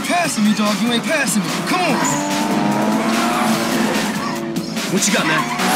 passing me, dog. You ain't passing me. Come on. What you got, man?